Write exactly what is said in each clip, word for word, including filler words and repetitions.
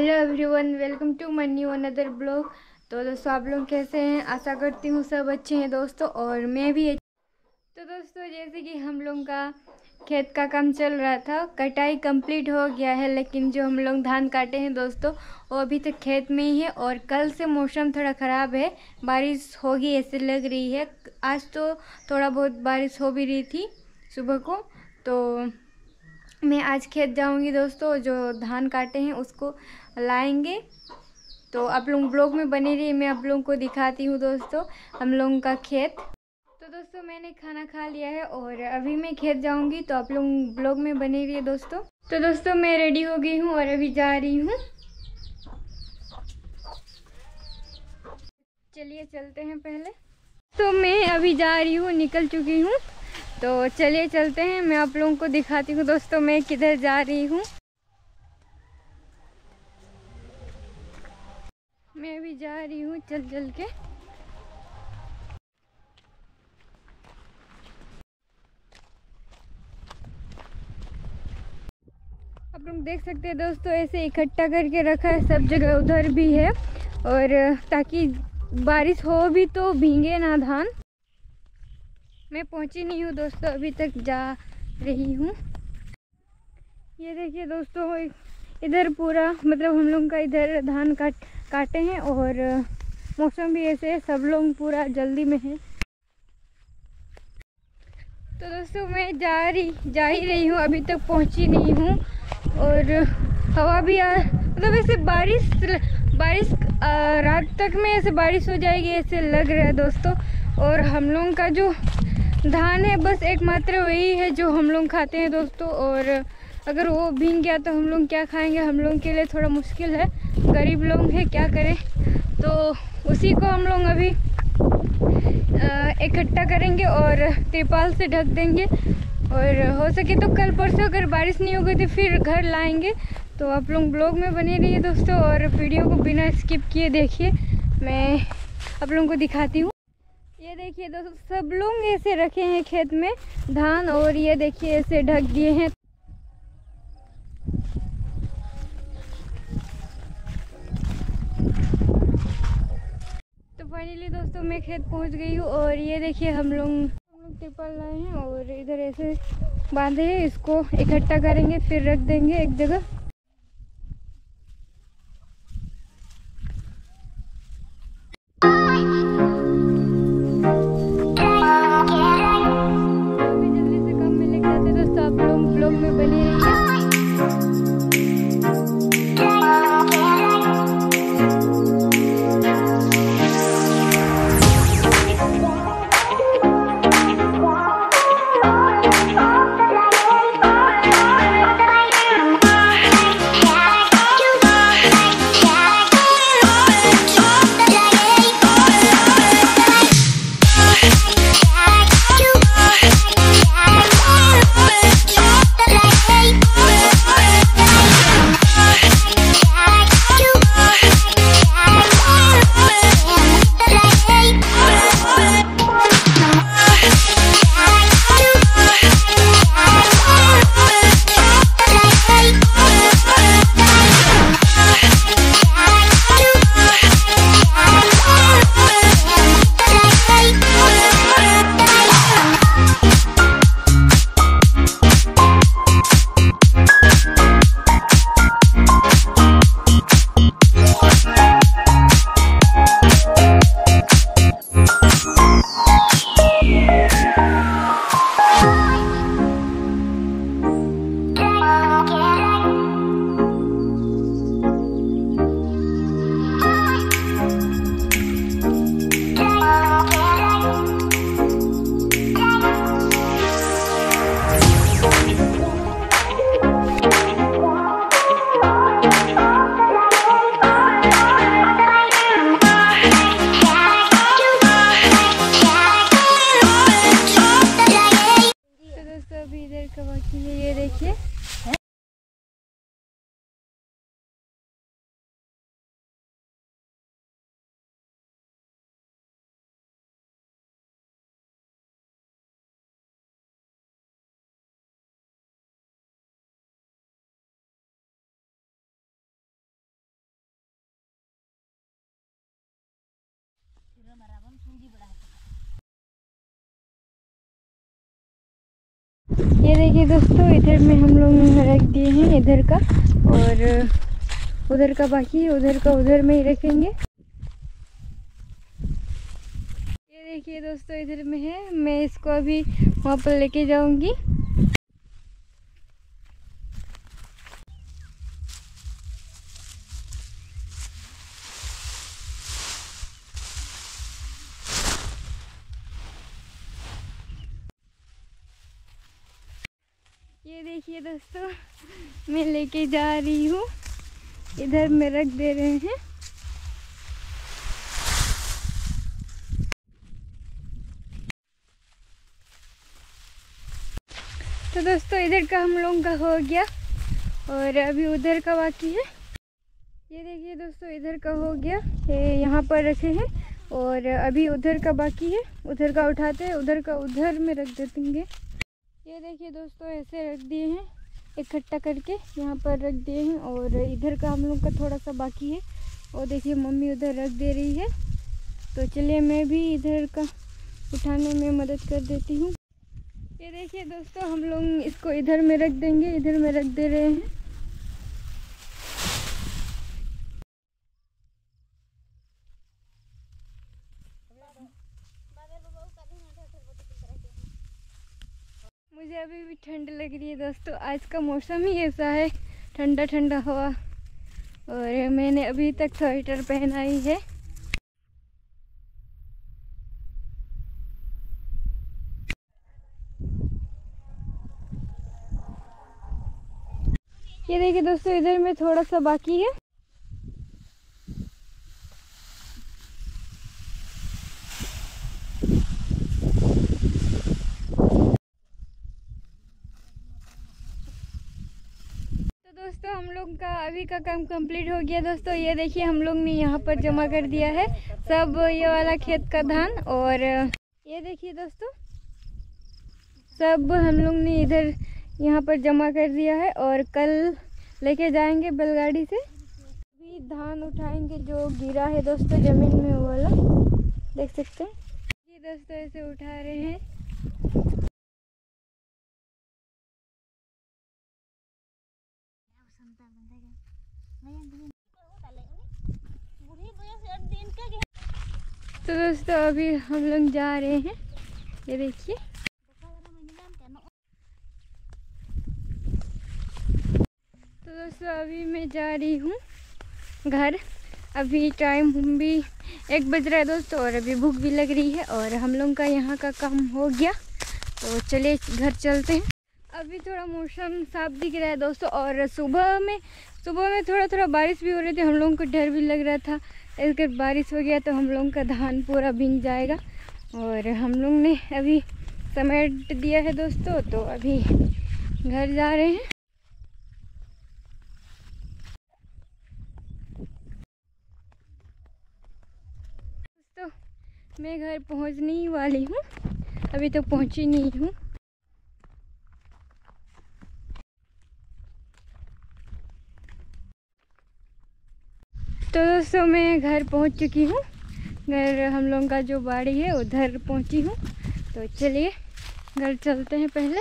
Hello everyone, welcome to my new another blog. तो दोस्तों, आप लोग कैसे हैं? आशा करती हूँ सब अच्छे हैं दोस्तों, और मैं भी। तो दोस्तों, जैसे कि हम लोग का खेत का काम चल रहा था, कटाई कंप्लीट हो गया है, लेकिन जो हम लोग धान काटे हैं दोस्तों, वो अभी तक खेत में ही है। और कल से मौसम थोड़ा ख़राब है, बारिश होगी ऐसे लग रही है। आज तो थोड़ा बहुत बारिश हो भी रही थी सुबह को। तो मैं आज खेत जाऊंगी दोस्तों, जो धान काटे हैं उसको लाएंगे। तो आप लोग ब्लॉग में बने रहिए, मैं आप लोगों को दिखाती हूँ दोस्तों हम लोगों का खेत। तो दोस्तों, मैंने खाना खा लिया है और अभी मैं खेत जाऊंगी, तो आप लोग ब्लॉग में बने रहिए दोस्तों। तो दोस्तों, मैं रेडी हो गई हूँ और अभी जा रही हूँ। चलिए चलते हैं पहले। तो मैं अभी जा रही हूँ, निकल चुकी हूँ। तो चलिए चलते हैं, मैं आप लोगों को दिखाती हूँ दोस्तों मैं किधर जा रही हूँ। मैं अभी जा रही हूँ चल चल के। आप लोग देख सकते हैं दोस्तों, ऐसे इकट्ठा करके रखा है सब जगह, उधर भी है, और ताकि बारिश हो भी तो भीगे ना धान। मैं पहुंची नहीं हूँ दोस्तों, अभी तक जा रही हूँ। ये देखिए दोस्तों, इधर पूरा मतलब हम लोग का इधर धान काट काटे हैं, और मौसम भी ऐसे है, सब लोग पूरा जल्दी में है। तो दोस्तों, मैं जा रही जा ही रही हूँ, अभी तक पहुँची नहीं हूँ। और हवा भी आ मतलब ऐसे बारिश बारिश आ, रात तक में ऐसे बारिश हो जाएगी ऐसे लग रहा है दोस्तों। और हम लोग का जो धान है बस एकमात्र वही है जो हम लोग खाते हैं दोस्तों। और अगर वो भीग गया तो हम लोग क्या खाएंगे? हम लोग के लिए थोड़ा मुश्किल है, गरीब लोग हैं, क्या करें। तो उसी को हम लोग अभी इकट्ठा करेंगे और तिरपाल से ढक देंगे। और हो सके तो कल परसों अगर बारिश नहीं होगी तो फिर घर लाएंगे। तो आप लोग ब्लॉग में बने रहिए दोस्तों, और वीडियो को बिना स्किप किए देखिए, मैं आप लोगों को दिखाती हूँ। ये देखिए दोस्तों, सब लोग ऐसे रखे हैं खेत में धान, और ये देखिए ऐसे ढक दिए हैं। तो फाइनली दोस्तों, मैं खेत पहुंच गई हूँ, और ये देखिए हम लोग हम लोग तिरपाल लाए हैं और इधर ऐसे बांधे हैं। इसको इकट्ठा करेंगे, फिर रख देंगे एक जगह। जल्दी से काम में लग जाते दोस्तों, आप लोग ब्लॉग में बने रहिए। ये देखिए दोस्तों, इधर में हम लोग रख दिए हैं इधर का, और उधर का बाकी है, उधर का उधर में ही रखेंगे। ये देखिए दोस्तों, इधर में है, मैं इसको अभी वहाँ पर लेके जाऊंगी। ये देखिए दोस्तों, मैं लेके जा रही हूँ, इधर में रख दे रहे हैं। तो दोस्तों, इधर का हम लोगों का हो गया और अभी उधर का बाकी है। ये देखिए दोस्तों, इधर का हो गया, ये यहाँ पर रखे हैं, और अभी उधर का बाकी है। उधर का उठाते हैं, उधर का उधर में रख देंगे। ये देखिए दोस्तों, ऐसे रख दिए हैं इकट्ठा करके, यहाँ पर रख दिए हैं, और इधर का हम लोग का थोड़ा सा बाकी है। और देखिए मम्मी उधर रख दे रही है, तो चलिए मैं भी इधर का उठाने में मदद कर देती हूँ। ये देखिए दोस्तों, हम लोग इसको इधर में रख देंगे, इधर में रख दे रहे हैं। मुझे अभी भी ठंड लग रही है दोस्तों, आज का मौसम ही ऐसा है, ठंडा ठंडा हवा, और मैंने अभी तक स्वेटर पहना ही है। ये देखिए दोस्तों, इधर में थोड़ा सा बाकी है। दोस्तों, हम लोग का अभी का काम कंप्लीट हो गया दोस्तों। ये देखिए, हम लोग ने यहाँ पर जमा कर दिया है सब ये वाला खेत का धान, और ये देखिए दोस्तों, सब हम लोग ने इधर यहाँ पर जमा कर दिया है, और कल लेके जाएंगे बैलगाड़ी से। अभी धान उठाएंगे जो गिरा है दोस्तों ज़मीन में, वो वाला देख सकते हैं। ये दोस्तों ऐसे उठा रहे हैं। तो दोस्तों, अभी हम लोग जा रहे हैं, ये देखिए। तो दोस्तों, अभी मैं जा रही हूँ घर। अभी टाइम भी एक बज रहा है दोस्तों, और अभी भूख भी लग रही है, और हम लोग का यहाँ का काम हो गया, तो चलिए घर चलते हैं। अभी थोड़ा मौसम साफ दिख रहा है दोस्तों, और सुबह में सुबह में थोड़ा थोड़ा बारिश भी हो रही थी, हम लोगों को डर भी लग रहा था अगर बारिश हो गया तो हम लोगों का धान पूरा भीग जाएगा। और हम लोग ने अभी समेट दिया है दोस्तों, तो अभी घर जा रहे हैं। दोस्तों, मैं घर पहुंचने ही वाली हूँ, अभी तो पहुंची नहीं हूँ। तो दोस्तों, मैं घर पहुंच चुकी हूँ। घर हम लोगों का जो बाड़ी है उधर पहुंची हूँ, तो चलिए घर चलते हैं पहले।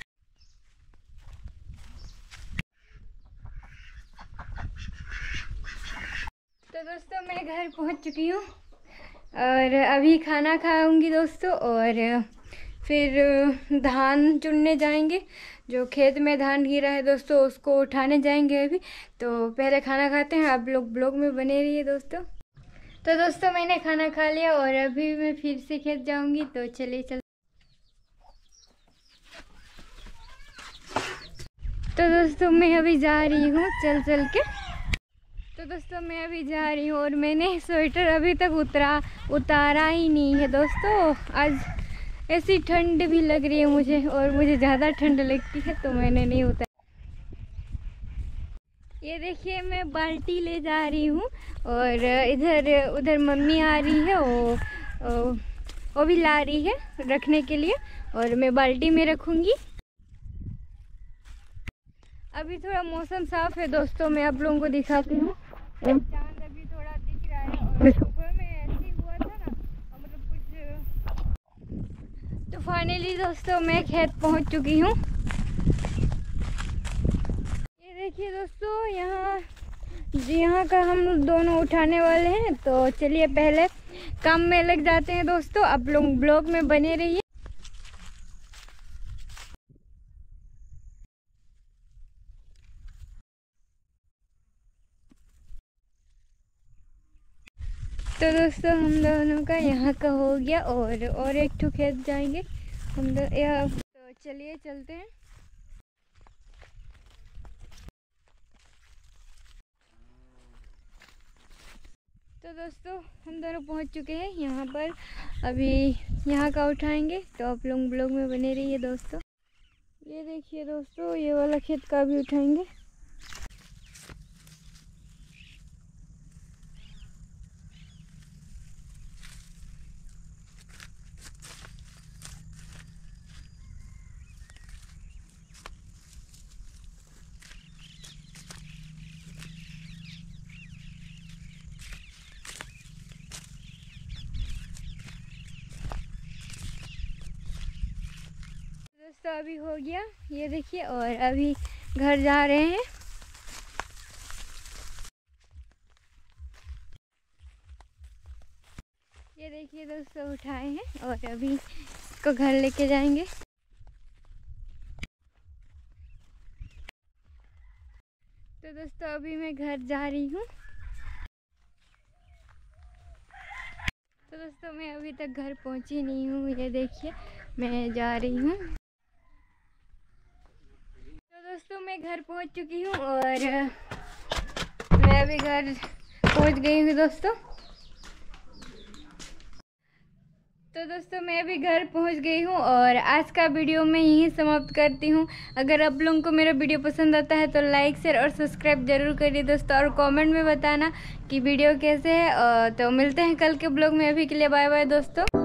तो दोस्तों, मैं घर पहुंच चुकी हूँ, और अभी खाना खाऊंगी दोस्तों, और फिर धान चुनने जाएंगे। जो खेत में धान गिरा है दोस्तों, उसको उठाने जाएंगे अभी। तो पहले खाना खाते हैं, आप लोग ब्लॉग में बने रहिए दोस्तों। तो दोस्तों, मैंने खाना खा लिया, और अभी मैं फिर से खेत जाऊंगी, तो चलिए चल। तो दोस्तों, मैं अभी जा रही हूँ चल चल के। तो दोस्तों, मैं अभी जा रही हूँ, और मैंने स्वेटर अभी तक उतरा उतारा ही नहीं है दोस्तों। आज ऐसी ठंड भी लग रही है मुझे, और मुझे ज़्यादा ठंड लगती है, तो मैंने नहीं उतारा। ये देखिए, मैं बाल्टी ले जा रही हूँ, और इधर उधर मम्मी आ रही है, वो वो भी ला रही है रखने के लिए, और मैं बाल्टी में रखूँगी। अभी थोड़ा मौसम साफ है दोस्तों, मैं आप लोगों को दिखाती हूँ। चांद अभी थोड़ा दिख रहा है, और सुबह में ऐसे हुआ था ना, फाइनली दोस्तों मैं खेत पहुंच चुकी हूं। ये देखिए दोस्तों, यहाँ यहाँ का हम दोनों उठाने वाले हैं। तो चलिए पहले काम में लग जाते हैं दोस्तों। आप लोग ब्लॉग में बने रहिए। तो दोस्तों हम दोनों का यहाँ का हो गया और और एक ठो खेत जाएंगे हम दो। तो चलिए चलते हैं। तो दोस्तों हम दोनों पहुँच चुके हैं यहाँ पर। अभी यहाँ का उठाएंगे, तो आप लोग ब्लॉग में बने रहिए दोस्तों। ये देखिए दोस्तों, ये वाला खेत का भी उठाएंगे। दोस्तों अभी हो गया, ये देखिए। और अभी घर जा रहे हैं। ये देखिए दोस्तों, उठाए हैं और अभी इसको घर लेके जाएंगे। तो दोस्तों अभी मैं घर जा रही हूँ। तो दोस्तों मैं अभी तक घर पहुँची नहीं हूँ। ये देखिए मैं जा रही हूँ। दोस्तों मैं घर पहुंच चुकी हूं और मैं अभी घर पहुंच गई हूं दोस्तों। तो दोस्तों मैं अभी घर पहुंच गई हूं और आज का वीडियो मैं यहीं समाप्त करती हूं। अगर आप लोगों को मेरा वीडियो पसंद आता है तो लाइक शेयर और सब्सक्राइब जरूर करिए दोस्तों, और कमेंट में बताना कि वीडियो कैसे है। तो मिलते हैं कल के ब्लॉग में। अभी के लिए बाय बाय दोस्तों।